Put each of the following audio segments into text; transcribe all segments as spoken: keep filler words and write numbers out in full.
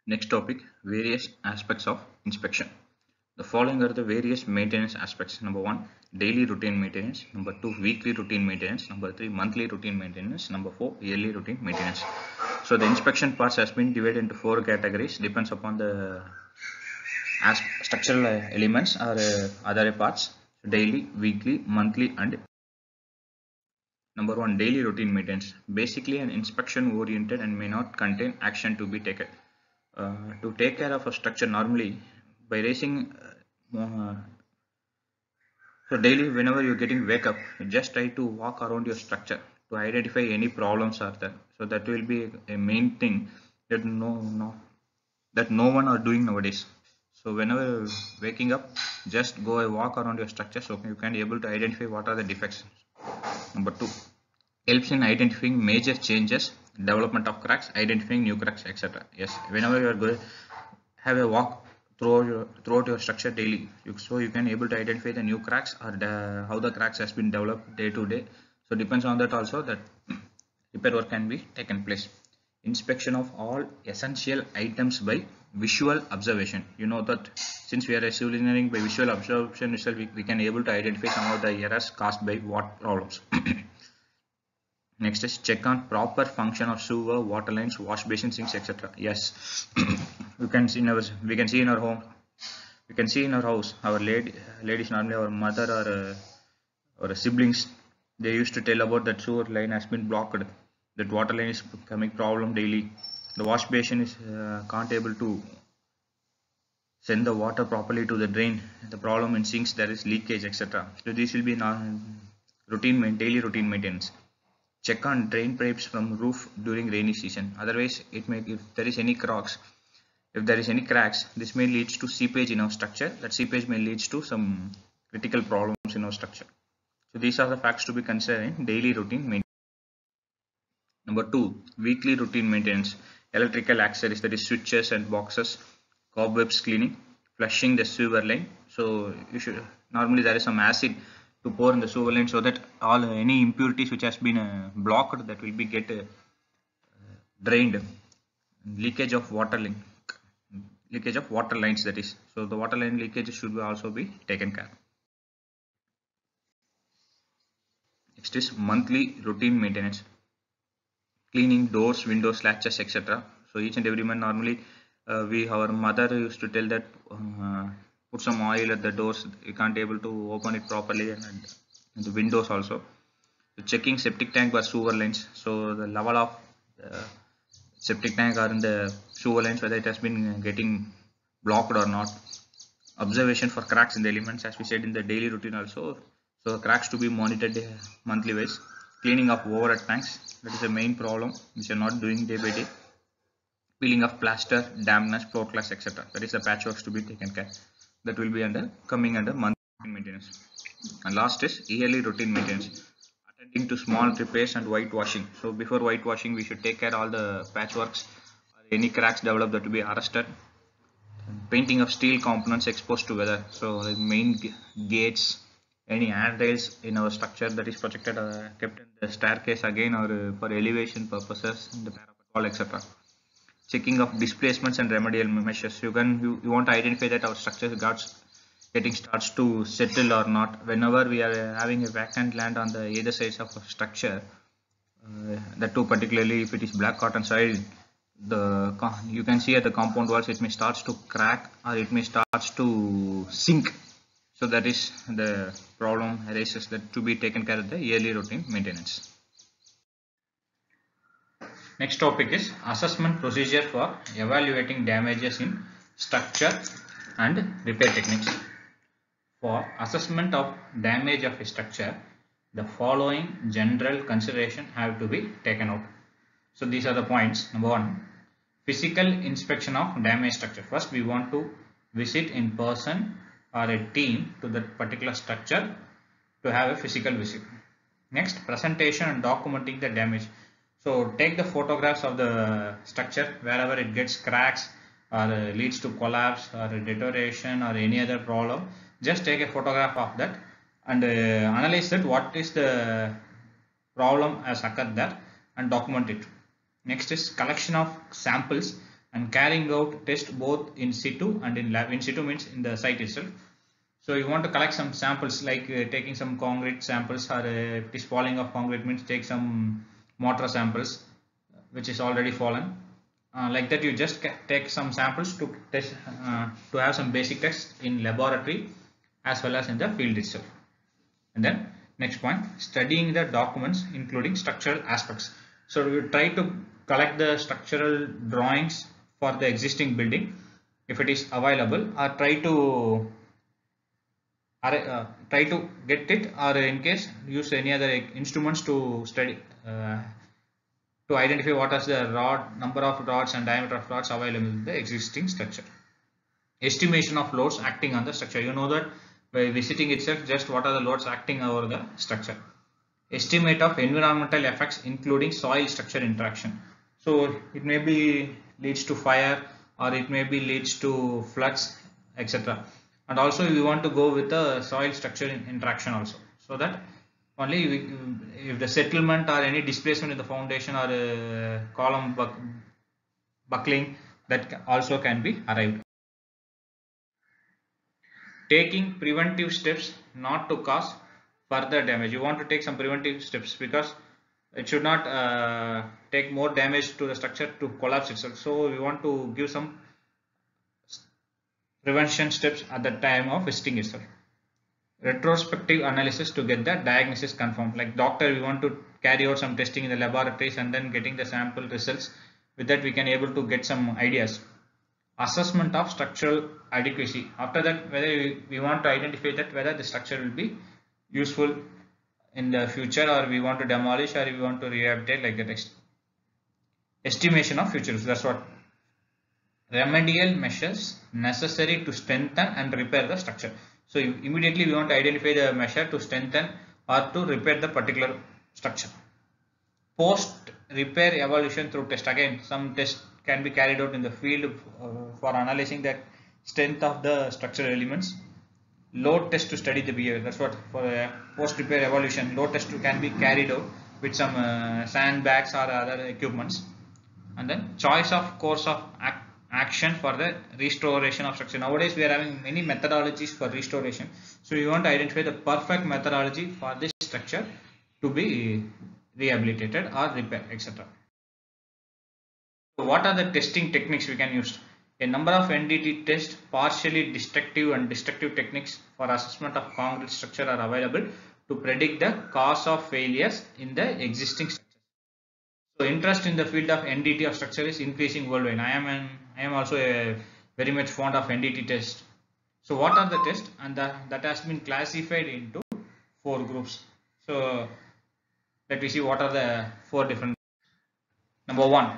Next topic, various aspects of inspection. The following are the various maintenance aspects. Number one, daily routine maintenance. Number two, weekly routine maintenance. Number three, monthly routine maintenance. Number four, yearly routine maintenance. So the inspection parts has been divided into four categories, depends upon the as structural elements or uh, other parts. Daily, weekly, monthly, and number one, daily routine maintenance. Basically an inspection oriented and may not contain action to be taken. Uh, to take care of a structure normally by raising uh, uh, so daily whenever you're getting wake up, you just try to walk around your structure to identify any problems are there. So that will be a main thing that no no that no one are doing nowadays. So whenever you're waking up, just go and walk around your structure so you can be able to identify what are the defects. Number two, helps in identifying major changes, development of cracks, identifying new cracks, et cetera. Yes, whenever you are going have a walk throughout your, throughout your structure daily, you, so you can able to identify the new cracks or the, how the cracks has been developed day to day. So depends on that also that repair work can be taken place. Inspection of all essential items by visual observation. You know that since we are a civil engineering, by visual observation itself we, we can able to identify some of the errors caused by what problems. Next is check on proper function of sewer, water lines, wash basin, sinks, et cetera. Yes, you can see in our we can see in our home, we can see in our house. Our lady, ladies normally our mother or uh, or siblings, they used to tell about that sewer line has been blocked, that water line is becoming problem daily. The wash basin is uh, can't able to send the water properly to the drain. The problem in sinks there is leakage, et cetera. So this will be non routine daily routine maintenance. Check on drain pipes from roof during rainy season. Otherwise, it may if there is any cracks, if there is any cracks, this may lead to seepage in our structure. That seepage may lead to some critical problems in our structure. So these are the facts to be considered in daily routine maintenance. Number two, weekly routine maintenance. Electrical accessories, that is switches and boxes, cobwebs cleaning, flushing the sewer line. So you should normally there is some acid to pour in the sewer line so that all uh, any impurities which has been uh, blocked, that will be get uh, drained. Leakage of water link, leakage of water lines, that is, so the water line leakage should be also be taken care. Next is monthly routine maintenance, cleaning doors, windows, latches, et cetera. So each and every month normally uh, we our mother used to tell that uh, put some oil at the doors, you can't able to open it properly, and, and the windows also. So checking septic tank or sewer lines, so the level of uh, septic tank or in the sewer lines, whether it has been getting blocked or not. Observation for cracks in the elements, as we said in the daily routine also. So cracks to be monitored monthly wise. Cleaning of overhead tanks, that is the main problem which are not doing day by day. Peeling of plaster, dampness, floor class, et cetera. That is the patchworks to be taken care. That will be under coming under monthly maintenance. And last is yearly routine maintenance, attending to small repairs and whitewashing. So before whitewashing, we should take care all the patchworks or any cracks developed, that will be arrested. Painting of steel components exposed to weather. So the main gates, any handrails in our structure that is protected, uh, kept in the staircase again, or uh, for elevation purposes in the parapet wall, et cetera. Checking of displacements and remedial measures. You can you, you want to identify that our structure guards getting starts to settle or not. Whenever we are having a vacant land on the either sides of a structure, uh, that too particularly if it is black cotton soil, the you can see at the compound walls it may starts to crack or it may starts to sink. So that is the problem arises, that to be taken care of the yearly routine maintenance. Next topic is assessment procedure for evaluating damages in structure and repair techniques. For assessment of damage of a structure, the following general consideration have to be taken out. So these are the points. Number one, physical inspection of damaged structure. First we want to visit in person or a team to that particular structure to have a physical visit. Next, presentation and documenting the damage. So take the photographs of the structure wherever it gets cracks or leads to collapse or deterioration or any other problem. Just take a photograph of that and uh, analyze that what is the problem has occurred there and document it. Next is collection of samples and carrying out test both in situ and in lab. In situ means in the site itself. So you want to collect some samples, like uh, taking some concrete samples, or uh, if it is falling of concrete means take some mortar samples which is already fallen. Uh, like that, you just take some samples to test, uh, to have some basic tests in laboratory as well as in the field itself. And then next point, studying the documents including structural aspects. So you try to collect the structural drawings for the existing building if it is available, or try to uh, try to get it, or in case use any other instruments to study uh, to identify what is the rod number of rods and diameter of rods available in the existing structure. Estimation of loads acting on the structure. You know that by visiting itself, just what are the loads acting over the structure. Estimate of environmental effects including soil structure interaction. So it may be leads to fire, or it may be leads to floods, et cetera. And also we want to go with the soil structure interaction also, so that only we, if the settlement or any displacement in the foundation or uh, column buck, buckling, that also can be arrived. Taking preventive steps not to cause further damage. You want to take some preventive steps because it should not uh, take more damage to the structure to collapse itself. So we want to give some prevention steps at the time of visiting itself. Retrospective analysis to get the diagnosis confirmed. Like doctor, we want to carry out some testing in the laboratories and then getting the sample results. With that, we can able to get some ideas. Assessment of structural adequacy. After that, whether we, we want to identify that whether the structure will be useful in the future, or we want to demolish, or we want to rehabilitate, like that. Estimation of future. That's what. Remedial measures necessary to strengthen and repair the structure. So immediately we want to identify the measure to strengthen or to repair the particular structure. Post repair evaluation through test. Again, some tests can be carried out in the field uh, for analyzing the strength of the structural elements. Load test to study the behavior. That's what for a post repair evaluation. Load test can be carried out with some uh, sandbags or other equipments. And then choice of course of act action for the restoration of structure. Nowadays we are having many methodologies for restoration, so you want to identify the perfect methodology for this structure to be rehabilitated or repaired, et cetera. So what are the testing techniques we can use? A number of N D T tests, partially destructive and destructive techniques for assessment of concrete structure are available to predict the cause of failures in the existing structure. So interest in the field of N D T of structure is increasing worldwide. I am an, I am also a very much fond of N D T test. So what are the tests? And that, that has been classified into four groups. So let me see what are the four different. Number one,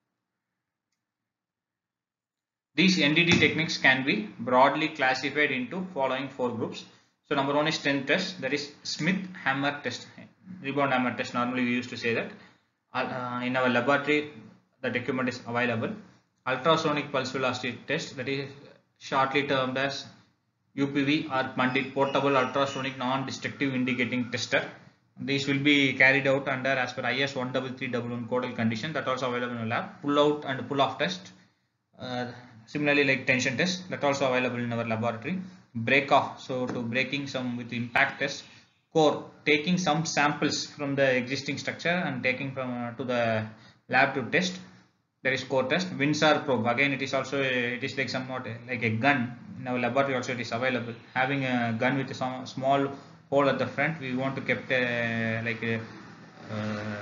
these N D T techniques can be broadly classified into following four groups. So number one is strength test, that is Smith-Hammer test, rebound hammer test. Normally we used to say that. Uh, in our laboratory, that equipment is available. Ultrasonic pulse velocity test, that is shortly termed as U P V or Pandit, portable ultrasonic non-destructive indicating tester. These will be carried out under as per I S one three three one one codal condition, that also available in the lab. Pull out and pull off test, uh, similarly like tension test, that also available in our laboratory. Break off, so to breaking some with impact test. Core, taking some samples from the existing structure and taking from uh, to the lab to test, there is core test. Windsor probe, again it is also a, it is like somewhat like a gun. In our laboratory also it is available, having a gun with some small hole at the front. We want to keep uh, like a, uh,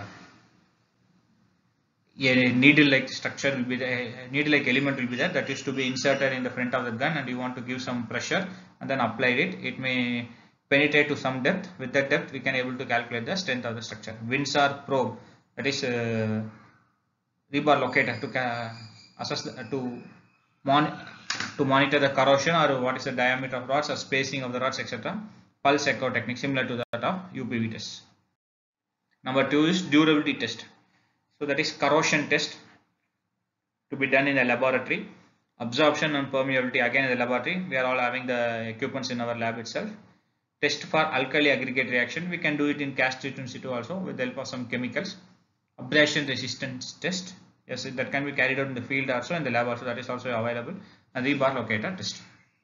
a needle like structure will be the needle like element will be there, that is to be inserted in the front of the gun, and you want to give some pressure and then apply it. It may penetrate to some depth. With that depth we can able to calculate the strength of the structure. Windsor probe, that is uh, rebar locator to assess the, to mon to monitor the corrosion or what is the diameter of rods or spacing of the rods, et cetera. Pulse echo technique similar to that of U P V test. Number two is durability test. So that is corrosion test to be done in the laboratory. Absorption and permeability, again in the laboratory. We are all having the equipments in our lab itself. Test for alkali aggregate reaction. We can do it in cast treatment situ also with the help of some chemicals. Abrasion resistance test. Yes, that can be carried out in the field also, in the lab also, that is also available. And rebar locator test.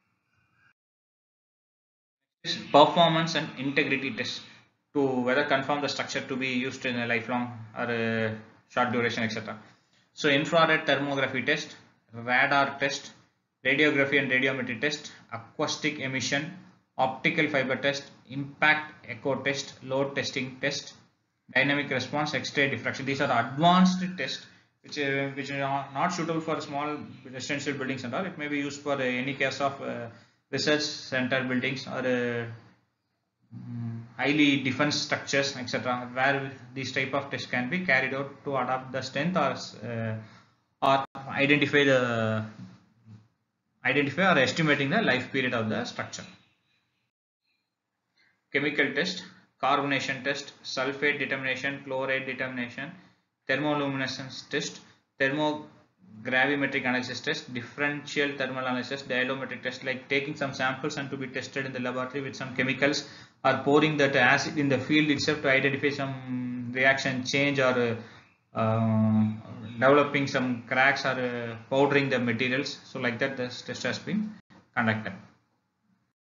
Performance and integrity test to whether confirm the structure to be used in a lifelong or a short duration, et cetera. So infrared thermography test, radar test, radiography and radiometry test, acoustic emission, optical fiber test, impact echo test, load testing test, dynamic response, X-ray diffraction. These are advanced tests which uh, which are not suitable for small residential buildings and all. It may be used for uh, any case of uh, research center buildings or uh, um, highly defense structures, et cetera, where these type of tests can be carried out to adapt the strength or uh, or identify the identify or estimating the life period of the structure. Chemical test, carbonation test, sulfate determination, chloride determination, thermoluminescence test, thermogravimetric analysis test, differential thermal analysis, dialtometric test, like taking some samples and to be tested in the laboratory with some chemicals, or pouring that acid in the field itself to identify some reaction change, or uh, uh, developing some cracks, or uh, powdering the materials. So like that, this test has been conducted.